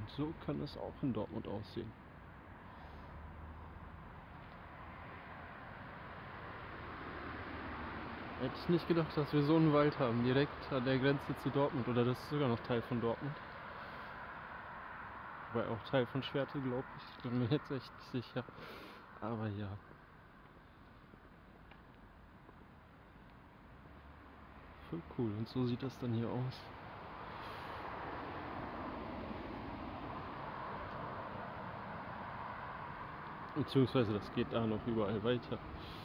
so kann es auch in Dortmund aussehen. Hätte ich nicht gedacht, dass wir so einen Wald haben, direkt an der Grenze zu Dortmund. Oder das ist sogar noch Teil von Dortmund. Wobei auch Teil von Schwerte, glaube ich. Ich bin mir jetzt echt nicht sicher. Aber ja. Voll cool. Und so sieht das dann hier aus. Beziehungsweise das geht da noch überall weiter.